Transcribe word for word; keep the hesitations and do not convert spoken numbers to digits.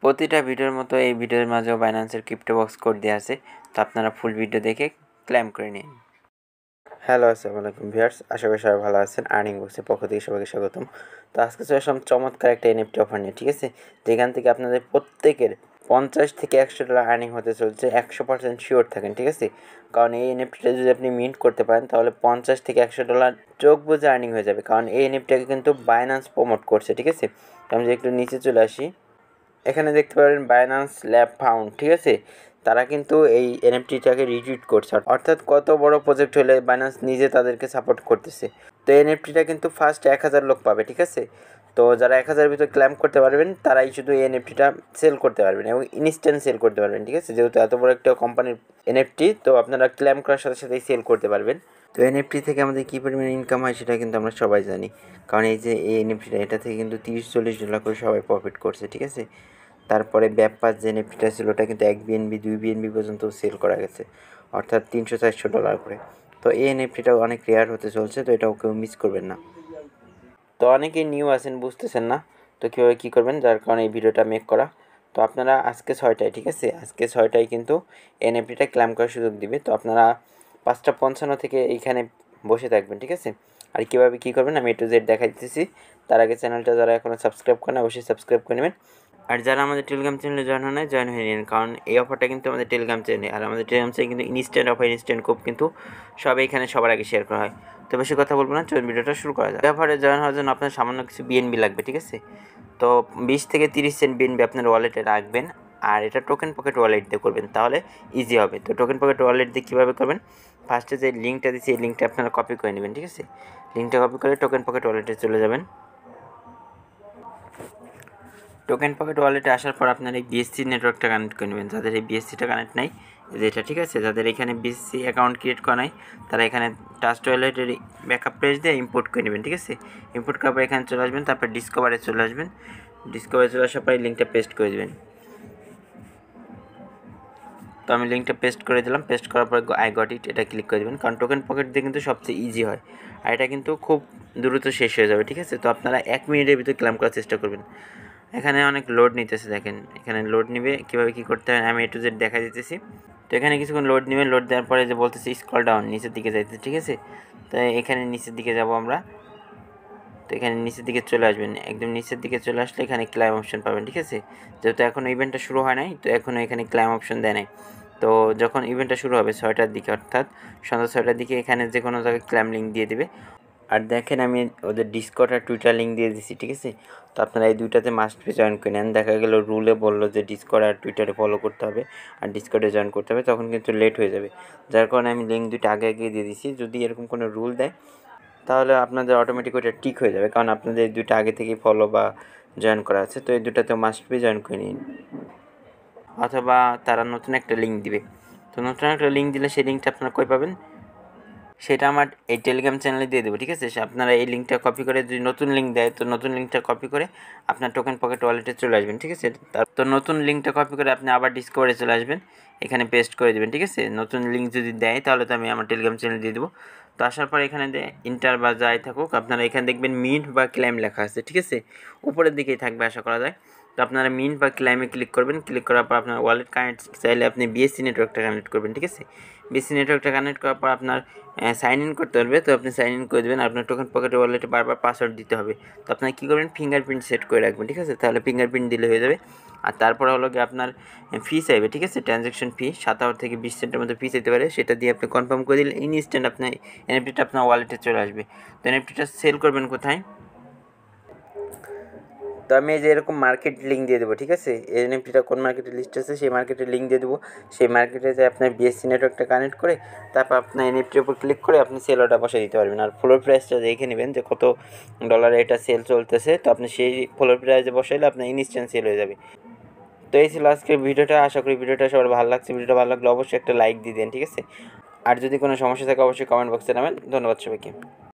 প্রতিটা ভিডিওর মতো এই ভিডিওর মাঝেও বাইন্যান্সের ক্রিপ্টো বক্স কোড দেওয়া আছে, তো আপনারা ফুল ভিডিও দেখে ক্লেম করে নিন। হ্যালো, আসসালামু আলাইকুম ভিউয়ার্স, আশা করি সবাই ভালো আছেন। আর্নিং বক্সের পক্ষ থেকে সবাইকে স্বাগতম। তো আজকে চলে আসলাম চমৎকার একটা এনএফটি অফার নিয়ে, ঠিক আছে, যেখান থেকে আপনাদের প্রত্যেকের পঞ্চাশ থেকে একশো ডলার আর্নিং হতে চলছে, একশো পার্সেন্ট শিওর থাকেন, ঠিক আছে। কারণ এই এনএফটিটা যদি আপনি মিন্ট করতে পারেন তাহলে পঞ্চাশ থেকে একশো ডলার চোখ বুঝে আর্নিং হয়ে যাবে, কারণ এই এনএফটিটাকে কিন্তু বাইন্যান্স প্রমোট করছে, ঠিক আছে। তো আমি যদি একটু নিচে চলে আসি, এখানে দেখতে পারেন বাইন্যান্স ল্যাব ফাউন্ড, ঠিক আছে। তারা কিন্তু এই এনএফটিটাকে রিটুইট করছে, অর্থাৎ কত বড় প্রজেক্ট হলে বাইন্যান্স নিজে তাদেরকে সাপোর্ট করতেছে। তো এনএফটিটা কিন্তু ফার্স্ট এক হাজার লোক পাবে, ঠিক আছে। তো যারা এক হাজারের ভিতরে ক্লেম করতে পারবেন তারাই শুধু এই এনএফটিটা সেল করতে পারবেন এবং ইনস্ট্যান্ট সেল করতে পারবেন, ঠিক আছে। যেহেতু এত বড় একটা কোম্পানির এনএফটি, তো আপনারা ক্লেম করার সাথে সাথেই সেল করতে পারবেন। তো এনএফটি থেকে আমাদের কী পরিমাণ ইনকাম হয় সেটা কিন্তু আমরা সবাই জানি, কারণ এই যে এই এনএফটিটা, এটা থেকে কিন্তু তিরিশ চল্লিশ ডলার করে সবাই প্রফিট করছে, ঠিক আছে। তারপরে ব্যাপার যে এনএফটিটা ছিল ওটা কিন্তু এক বিএনবি দুই বিএনবি পর্যন্ত সেল করা গেছে, অর্থাৎ তিনশো চারশো ডলার করে। তো এই এনএফটিটা অনেক রেয়ার হতে চলছে, তো এটাও কেউ মিস করবেন না। তো অনেকেই নিউ আছেন, বুঝতেছেন না তো কীভাবে কী করবেন, যার কারণে এই ভিডিওটা মেক করা। তো আপনারা আজকে ছয়টায়, ঠিক আছে, আজকে ছয়টায় কিন্তু এনএফটিটা ক্লেম করার সুযোগ দিবে। তো আপনারা পাঁচটা পঞ্চান্ন থেকে এইখানে বসে থাকবেন, ঠিক আছে। আর কীভাবে কী করবেন আমি এ টু জেড দেখা দিতেছি। তার আগে চ্যানেলটা যারা এখনও সাবস্ক্রাইব করেন অবশ্যই সাবস্ক্রাইব করে নেবেন। আর যারা আমাদের টেলিগ্রাম চ্যানেলে জয়েন হয় না, জয়েন হয়ে নিন, কারণ এই অফারটা কিন্তু আমাদের টেলিগ্রাম চ্যানেলে, আর আমাদের টেলিগ্রাম চ্যানেলে কিন্তু ইনস্ট্যান্ট অফার, ইনস্ট্যান্ট কোড কিন্তু সব এখানে সবার আগে শেয়ার করা হয়। তো বেশি কথা বলবো না, চলুন ভিডিওটা শুরু করা যায়। এই অফারে জয়েন হওয়ার জন্য আপনার সামান্য কিছু বিএনবি লাগবে, ঠিক আছে। তো বিশ থেকে তিরিশ সেন্ট বিএনবি আপনার ওয়ালেটে রাখবেন, আর এটা টোকেন পকেট ওয়ালেট দিয়ে করবেন, তাহলে ইজি হবে। তো টোকেন পকেট ওয়ালেট দিয়ে কীভাবে করবেন, ফার্স্টে যে লিঙ্কটা দিচ্ছি এই লিঙ্কটা আপনারা কপি করে নেবেন, ঠিক আছে। লিঙ্কটা কপি করে টোকেন পকেট ওয়ালেটে চলে যাবেন। টোকেন পকেট ওয়ালেটে আসার পর আপনার এই বিএসসি নেটওয়ার্কটা কানেক্ট করে নেবেন। যাদের এই বিএসসিটা কানেক্ট নাই, যেটা, ঠিক আছে, যাদের এখানে বিএসসি অ্যাকাউন্ট ক্রিয়েট করা নাই, তারা এখানে ট্রাস্ট ওয়ালেটের ব্যাকআপ পেজ দিয়ে ইম্পোর্ট করে নেবেন, ঠিক আছে। ইম্পোর্ট করার পর এখানে চলে আসবেন, তারপর ডিসকভারে চলে আসবেন। ডিসকভারে চলে আসার পর লিঙ্কটা পেস্ট করে দেবেন। তো আমি লিঙ্কটা পেস্ট করে দিলাম। পেস্ট করার পর আই গট ইট এটা ক্লিক করে দেবেন, কারণ টোকেন পকেট দিয়ে কিন্তু সবচেয়ে ইজি হয়, আর এটা কিন্তু খুব দ্রুত শেষ হয়ে যাবে, ঠিক আছে। তো আপনারা এক মিনিটের ভিতরে ক্লেম করার চেষ্টা করবেন। এখানে অনেক লোড নিতেছে, দেখেন এখানে লোড নিবে, কীভাবে কী করতে হয় আমি এ টু জেড দেখা দিতেছি। তো এখানে কিছুক্ষণ লোড নেবে, লোড দেওয়ার পরে যে বলতেছে স্ক্রল ডাউন, নিচের দিকে যাইতে, ঠিক আছে। তো এখানে নিচের দিকে যাব আমরা। তো এখানে নিচের দিকে চলে আসবেন, একদম নিচের দিকে চলে আসলে এখানে ক্লাইম অপশন পাবেন, ঠিক আছে। যেহেতু এখনও ইভেন্টটা শুরু হয় নাই, তো এখনও এখানে ক্লাইম অপশন দেয় নাই। তো যখন ইভেন্টটা শুরু হবে ছয়টার দিকে, অর্থাৎ সন্ধ্যা ছয়টার দিকে, এখানে যে কোনো জায়গায় ক্লাইম লিঙ্ক দিয়ে দেবে। আর দেখেন আমি ওদের ডিসকর্ড আর টুইটার লিঙ্ক দিয়ে দিচ্ছি, ঠিক আছে। তো আপনারা এই দুইটাতে মাস্ট বি জয়েন করে নেন। দেখা গেল রুলে বললো যে ডিসকর্ড আর টুইটারে ফলো করতে হবে আর ডিসকর্ডে জয়েন করতে হবে, তখন কিন্তু লেট হয়ে যাবে, যার কারণে আমি লিঙ্ক দুইটা আগে আগে দিয়ে দিচ্ছি। যদি এরকম কোনো রুল দেয় তাহলে আপনাদের অটোমেটিক ওইটা ঠিক হয়ে যাবে, কারণ আপনাদের এই দুইটা আগে থেকেই ফলো বা জয়েন করা আছে। তো এই দুটাতে মাস্ট বি জয়েন করে নিন, অথবা তারা নতুন একটা লিঙ্ক দিবে। তো নতুন একটা লিঙ্ক দিলে সেই লিঙ্কটা আপনারা কই পাবেন, সেটা আমার এই টেলিগ্রাম চ্যানেলে দিয়ে দেবো, ঠিক আছে। আপনারা এই লিঙ্কটা কপি করে, যদি নতুন লিঙ্ক দেয় তো নতুন লিঙ্কটা কপি করে আপনার টোকেন পকেট ওয়ালেটে চলে আসবেন, ঠিক আছে। তো নতুন লিঙ্কটা কপি করে আপনি আবার ডিসকভারে চলে আসবেন, এখানে পেস্ট করে দেবেন, ঠিক আছে। নতুন লিঙ্ক যদি দেয় তাহলে তো আমি আমার টেলিগ্রাম চ্যানেলে দিয়ে দেবো। তো আসার পর এখানে ইন্টার বা যাই থাকুক, আপনারা এখানে দেখবেন মিন্ট বা ক্লেম লেখা আছে, ঠিক আছে, উপরের দিকেই থাকবে আশা করা যায়। তো আপনারা মিন্ট বা ক্লেমে ক্লিক করবেন। ক্লিক করার পর আপনার ওয়ালেট কানেক্ট চাইলে আপনি বিএসসি নেটওয়ার্কটা কানেক্ট করবেন, ঠিক আছে। বিএসসি নেটওয়ার্কটা কানেক্ট করার পর আপনার সাইন ইন করতে হবে, তো আপনি সাইন ইন করে দেবেন। আপনার টোকেন পকেটে ওয়ালেটে বারবার পাসওয়ার্ড দিতে হবে। তো আপনার কী করবেন, ফিঙ্গারপ্রিন্ট সেট করে রাখবেন, ঠিক আছে, তাহলে ফিঙ্গারপ্রিন্ট দিলে হয়ে যাবে। আর তারপরে হলো কি আপনার ফি চাইবে, ঠিক আছে, ট্রানজ্যাকশন ফি সাত আওয়ার থেকে বিশ সেন্টের মধ্যে ফি চাইতে পারে, সেটা দিয়ে আপনি কনফার্ম করে দিলে ইনস্ট্যান্ট আপনার এনএফটিটা আপনার ওয়ালেটে চলে আসবে। তো এনএফটিটা সেল করবেন কোথায়, তো আমি এই যে এরকম মার্কেট লিঙ্ক দিয়ে দেবো, ঠিক আছে। এনএফটিটা কোন মার্কেটে লিস্ট আছে সেই মার্কেটের লিঙ্ক দিয়ে দেবো। সেই মার্কেটে যে আপনার বিএসসি নেটওয়ার্কটা কানেক্ট করে তারপর আপনার এনএফটির উপর ক্লিক করে আপনি সেল অর্ডার বসে দিতে পারবেন। আর ফ্লোর প্রাইসটা দেখে নেবেন যে কত ডলারে এটা সেল চলতেছে, তো আপনি সেই ফ্লোর প্রাইসে বসাইলে আপনার ইনস্ট্যান্ট সেল হয়ে যাবে। তো এই ছিল আজকের ভিডিওটা। আশা করি ভিডিওটা সবার ভালো লাগছে। ভিডিওটা ভালো লাগলে অবশ্যই একটা লাইক দিয়ে দেন, ঠিক আছে। আর যদি কোনো সমস্যা থাকে অবশ্যই কমেন্ট বক্সে নামেন। ধন্যবাদ সবাইকে।